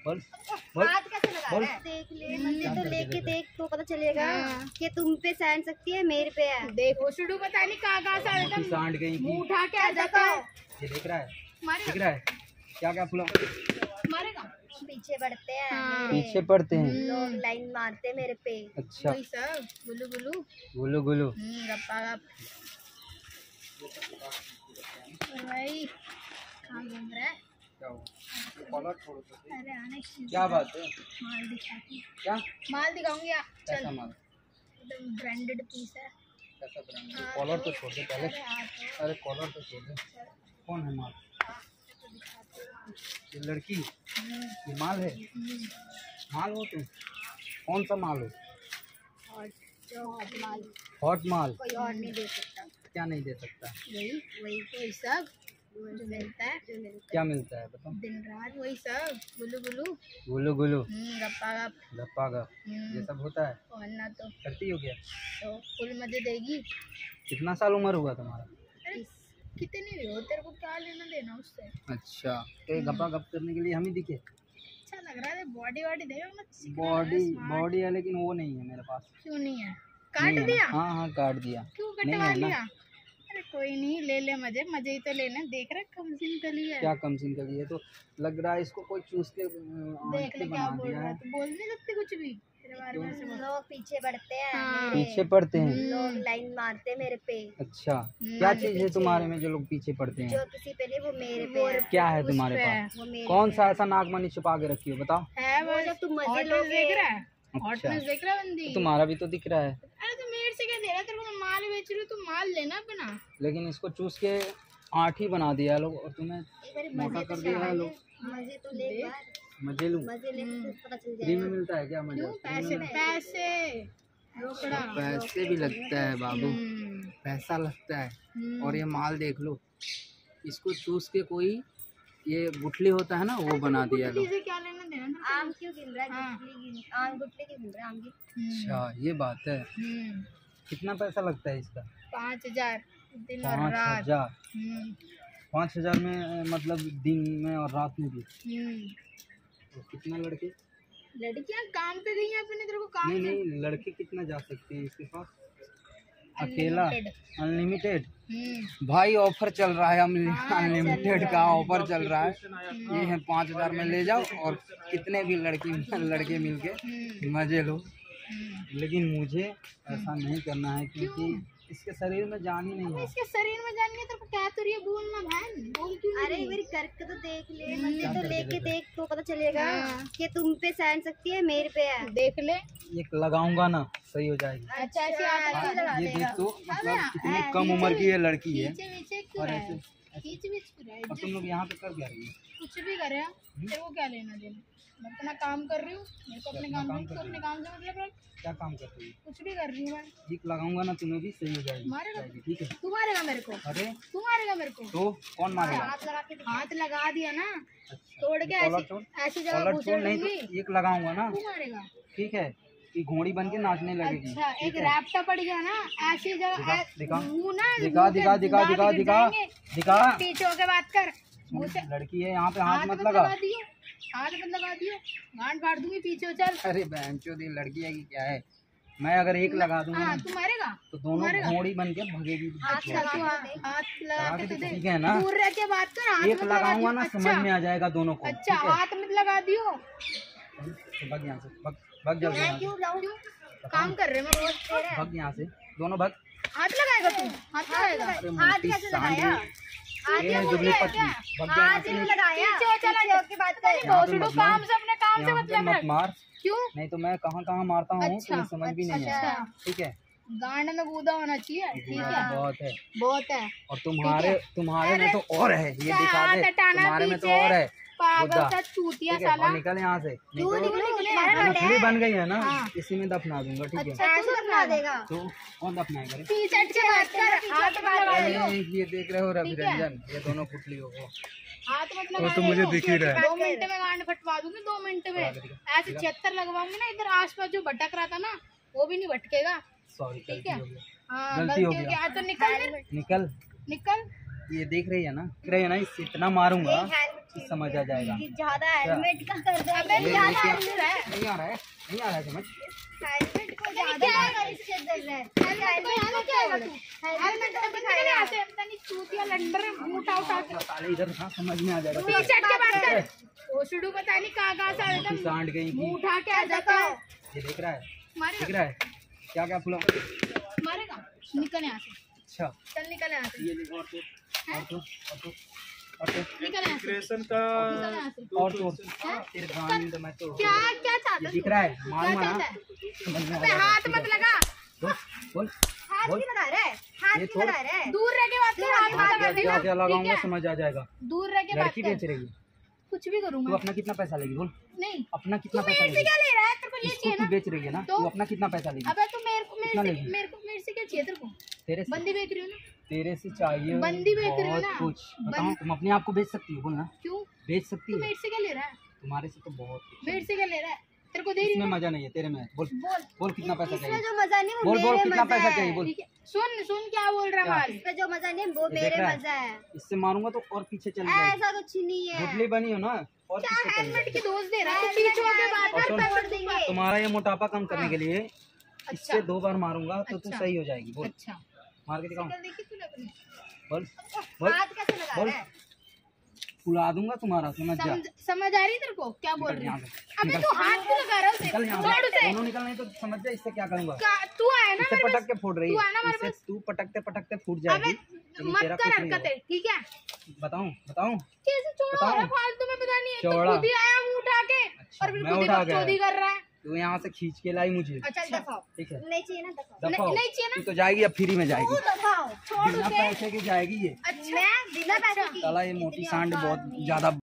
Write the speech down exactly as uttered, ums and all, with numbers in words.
बोल बोल हाथ कैसे लगा बोल। रहा है? देख ले मुझे तो लेके देख तो पता चलेगा कि तुम पे सहन सकती है मेरे पे है। देखो शुरू पता नहीं कहाँ कहाँ से आ मोटी सांड गई मुंह की। उठा के आ जाता है। ये देख रहा है मारेगा देख रहा है क्या क्या फुला मारेगा पीछे बढ़ते हैं हाँ। मेरे। पीछे पड़ते हैं। लोग लाइन मारते हैं मेरे पे। अच्छा वही सब गुल्लू गुल्लू गुल्लू गुल्लू हम्म, गप्पा गप भाई कहाँ घूम रहा है? क्या हुआ कॉलर छोड़ो तो सही। अरे आने की क्या बात है माल दिखाती क्या माल दिखाऊंगी आप चल कैसा माल एकदम ब्रांडेड पीस है। कैसा ब्रांड है कॉलर तो छोड़ दे पहले अरे आ तो अरे कॉलर तो छोड़ दे कौन है माल ये लड़की ये माल है माल हो तुम कौन सा माल हो और जो हॉट माल हॉट माल कोई और नहीं दे सकता। क्या नहीं दे सकता वही वही वही सब जो मिलता है जो मिलता क्या मिलता है बताओ दिन रात वही सब गुल्लू गुल्लू गुल्लू गुल्लू हम्म, गप्पा गप गप्पा गप हम्म, ये सब होता है और ना तो करती हो क्या तो फुल मजे देगी। कितना साल उम्र हुआ तुम्हारा अरे कितनी भी हो तेरे को क्या लेना देना उससे। अच्छा तो ये गप्पा गप करने के लिए हम ही दिखे अच्छा लग रहा है बॉडी वॉडी देखो मत चिकना बॉडी है, smart। बॉडी है लेकिन वो नहीं है मेरे पास क्यों नहीं है नहीं काट है। दिया हाँ हाँ काट दिया क्यों नहीं कटवा है ना। लिया? अरे कोई नहीं ले ले मजे मजे ही तो लेना देख रहे कम सिम के लिए क्या कम सिन का लिए तो लग रहा है इसको कोई चूस के अ, देख ले आंटी क्या बना बोल दिया रहा है है तू बोल नहीं सकती कुछ भी तेरे बारे में ऐसे है। बोल। लोग पीछे बढ़ते हैं हाँ। मेरे। पीछे पड़ते हैं लोग लाइन मारते हैं मेरे पे। अच्छा क्या चीज है तुम्हारे में जो लोग पीछे पड़ते जो हैं किसी पे नहीं वो मेरे पे है। क्या है उस तुम्हारे पे पास वो मेरे कौन पे सा ऐसा नागमणि छुपा के रखी हो बताओ है वो वो जब तुम मजे हॉटनेस लोगे। देख रहा है अच्छा हॉटनेस देख रहा है बंदी। तो तुम्हारा भी तो दिख रहा है अरे तो मेरे से क्या दे रहा है तेरे को मैं माल बेच रही हूँ तू माल लेना अपना। लेकिन इसको चूस के आठ ही बना दिया लोग और तुम्हें एक बार मोटा मजे कर तो दिया है ले लोग मजे तो ले एक बार। मजे लूं मजे ले तो पता चल फ्री में जाएगा। मिलता है क्या मजे क्यों पैसे पैसे रोकड़ा पैसे भी लगता है बाबू हम्म, पैसा लगता है हम्म, और ये माल देख लो इसको चूस के कोई ये गुठली होता है ना वो बना दिया गुठली लोग से क्या लेना देना तेरे को? आम क्यों गिन रहा है? हाँ। गुठली गिन आम गुठली क्यों गिन रहा है? आम की हम्म, अच्छा ये बात है हम्म, कितना पैसा लगता है इसका पाँच हजार दिन और पाँच रात। हजार हम्म, पाँच हजार में अ, मतलब दिन में और रात में भी हम्म। तो कितना लड़के लड़कियां काम पे गई हैं अपने तेरे को काम नहीं से- नहीं लड़के कितना जा सकते हैं इसके पास अकेला Unlimited। अनलिमिटेड हम्म, भाई ऑफर चल रहा है हाँ, अनलिमिटेड का ऑफर चल रहा है ये है पाँच हजार में ले जाओ और कितने भी लड़की लड़के मिलके हम्म, मजे लो हम्म। लेकिन मुझे ऐसा नहीं करना है क्योंकि इसके शरीर में जान ही नहीं है इसके शरीर में जान के तेरे को क्या तो रही है बोलना बहन बोल क्यों नहीं अरे रही? मेरी करके तो देख ले हम्म। मजे तो करके लेके देखा? देख तो पता चलेगा हाँ। कि तुम पे सहन सकती है मेरे पे है। देख ले ये लगाऊंगा ना सही हो जाएगी अच्छा ऐसे आते ऐसे लगा ये देगा। देख तो मतलब हाँ, कितनी हाँ, कम उम्र की ये लड़की है पीछे पीछे क्यों और रहा ऐसे है खींच बीच क्यों रहा है और तुम लोग यहाँ पे कर क्या रही है कुछ भी करे हाँ, तेरे को क्या लेना देना मैं अपना काम कर रही हूँ मेरे को अपने अपना काम काम कर कर अपने रही काम से मतलब रख क्या काम करती है कुछ भी कर रही हूँ मैं ठीक लगाऊंगा ना तुम्हें भी सही हो जाएगी मारेगा? जाएगी, ठीक है तू मारेगा मेरे को अरे तू मारेगा मेरे को तो कौन मारेगा हाथ लगा के दिखा। हाथ लगा दिया ना अच्छा, तोड़ के कॉलर ऐसी छोड़ ऐसी जगह कॉलर घुसेड़ छोड़ नहीं दूंगी तो एक लगाऊंगा ना तू मारेगा ठीक है कि घोड़ी बन के नाचने लगेगी अच्छा एक ठीक है? रैप्टा पड़ गया ना ऐसी जगह दिखा, ऐ- दिखा, मुंह ना दिखा मुंह के दिखा दिखा दांत दिखा गिर दिखा जाएंगे। दिखा पीछे होके बात कर मुंह से लड़की है यहाँ पे हाथ हाथ मत मत लगा लगा दियो हाथ मत लगा दियो गांड फाड़ दूंगी पीछे हो चल अरे बहन चोदी लड़की है कि क्या है मैं अगर एक लगा दूंगा हाँ ना तू मारेगा तो दोनों घोड़ी बन के भगेगी अच्छा तू हा- हाथ लगा लगा के के तो देख, दे ठीक है ना दूर रह के बात कर हाथ एक मत लगा लगाऊंगा दियो ना समझ अच्छा में आ जाएगा दोनों को अच्छा ठीक है हाथ मत लगा दियो तो भग यहाँ से भग भग जाओ यहाँ से क्यों लाऊं? क्यों काम कर रहे मैं रोज तेरे भग यहाँ से दोनों भग हाथ लगाएगा तू हाथ लगाएगा अरे हाथ मोटी कैसे सांडी लगाया? ये है दुबली पतली भग जा यहाँ हाथ से क्यों लगाया? पीछे हो चला पीछे होके बात कर। यहाँ पे भोसड़ू मत मार। काम से अपने काम से यहाँ पे मतलब मत रख मार क्यों नहीं तो मैं कहाँ कहाँ मारता हूँ अच्छा, तुम्हें समझ भी नहीं अच्छा है ठीक है गांड में गूदा होना चाहिए ठीक बुरा है तो बहुत है बहुत है और तुम्हारे तुम्हारे में तो और है ये दिखा हाथ दे हटाना तुम्हारे में तो पीछे। और है पागल बुद्धा। सा चूतिया ठीक है और साला निकल यहाँ से क्यों निकल निकले? निकले? तुम्हारा मछली बन गई है ना हाँ। इसी में दफना दूंगा ठीक है अच्छा तू बना देगा। तो कौन दफनाएगा रे? पीछे हट के बात कर हाथ मत लगा अरे दियो ये देख रहे हो रवि ठीक है। रंजन ये दोनों पुतली हो वो हाथ मत वो लगा तो मुझे दियो। दिख ही रहा है दो मिनट में गांड फटवा दूंगी दो मिनट में लगा के दिखा। ऐसे छिहत्तर लगवाऊंगी ना इधर आसपास जो भटक रहा था ना वो भी नहीं भटकेगा सॉरी ठीक गलती है हो गया हाँ गलती गलती हो हो गया। गया तो निकल फिर निकल निकल ये देख रही है ना, देख रही है ना, इससे इतना मारूंगा कि समझ आ जाएगा। ज्यादा हेलमेट का कर दो। अबे ये ज्यादा देखिए, अंदर है। नहीं आ रहा है, नहीं आ रहा है समझ। हेलमेट को ज्यादा इससे दर्द है। हेलमेट को क्या है तू? हेलमेट को दिखाया नहीं आते पता नहीं चूतिया लंडर उठा उठा के साले इधर था, समझ में आ जाएगा। पीछे हट के बात कर। ओसड़ू पता नहीं कहाँ कहाँ से आ जाता है। सांड गई मुंह की, उठा के आ जाता है। ये देख रहा है, मारेगा देख रहा है क्या क्या फुला। मारेगा। निकल यहाँ से, अच्छा चल निकल यहाँ से, ये देखो, और तो और तो और तो और तो निकल यहाँ से, इमिग्रेशन का निकल यहाँ से। और तो तेरे गांड में तो मैं तो क्या क्या चाहता ये है दिख तू? रहा है, क्या मारूंगा ना, चाहता है? समझ में आ अबे जाएगा। हाथ ठीक मत है, लगा। बोल बोल हाथ बोल। भी लगा रहा है, हाथ ये भी छोड़। लगा रहा है। दूर रह के बात कर, हाथ मत लगा क्या देना। क्या लगाऊंगा ठीक है? समझ आ जाएगा। दूर रह के बात लड़की कर। बेच रही है, कुछ भी तू करूँगा। अपना कितना पैसा लेगी बोल, नहीं अपना तू कितना पैसा मेरे से लेगी? क्या ले रहा है? तेरे को ये इसको चाहिए तू ना? बेच रही है ना, तो? तू अपना कितना पैसा लेगी? अबे तू मेरे को कितना मेरे से लेगी? मेरे को मेरे से क्या चाहिए तेरे को? तेरे से बंदी बेच रही हो ना? तेरे से चाहिए बंदी बेच रही हो बहुत ना? कुछ। बताओ, बंद- तुम अपने आप को बेच सकती हो, बोल ना, क्यों? बेच सकती तू है। मेरे से क्या ले रहा है? तुम्हारे से तो बहुत कुछ है। मेरे से क्या ले रहा है? तेरे को दे रही इसमें हूँ। मजा नहीं है, तेरे में है। बोल बोल। बोल कितना पैसा इसमें चाहिए? जो मजा नहीं वो बोल बोल मेरे कितना मजा पैसा है। चाहिए बोल। ठीक है, सुन सुन क्या बोल रहा है क्या? माल। इसमें जो मजा नहीं वो ये देख मेरे रहा है? मजा है। इससे मारूंगा तो और पीछे चल जाएगी। ऐसा कुछ नहीं है। गुटली बनी हो ना, और क्या पीछे चल हेलमेट जाएगी। की दोस्त दे रहा है? तू पीछे होके बात और कर, सुन, पैसे देंगे। तुम्हारा ये मोटापा कम करने के लिए अच्छा। इससे दो बार मारूंगा तो तू अच्छा। सही हो जाएगी। बोल, अच्छा मार के दिखाऊं? कल देखी तूने अपनी? बोल बोल, हाथ कैसे लगा बोल। रहा है? फुला दूंगा तुम्हारा, समझ जा। समझ समझ आ रही है तेरे को क्या बोल निकल रही यहाँ है? से, अबे निकल। तू हाथ क्यों लगा रहा है उसे? निकल यहाँ छोड़ से, उसे। दोनों निकल नहीं तो समझ जा इससे क्या करूंगा। का- तू आया ना इससे मेरे पटक पास? के फोड़ रही तू है, आया ना हमारे इससे पास? तू पटकते पटकते फूट अबे जाएगी, लेकिन मत तेरा कर कुछ नहीं हरकतें, होगा। ठीक है? बताऊं बताऊं कैसे चौड़ा हो बताऊं? रहा है फालतू में, पता नहीं है। तो चौड़ा। खुद ही आया मुंह उठा के अच्छा, और फिर मैं खुद ही उठा गया। बकचोदी कर रहा है। तू यहाँ से खींच के लाई मुझे, अच्छा दफाओ। ठीक है? नहीं चाहिए ना दफाओ। दफा हो। नहीं चाहिए ना? तू तो जाएगी, अब फ्री में जाएगी, तू दफाओ। छोड़ बिना उसे। पैसे की जाएगी ये। अच्छा मैं बिना पैसे की साला ये मोटी सांड बहुत ज्यादा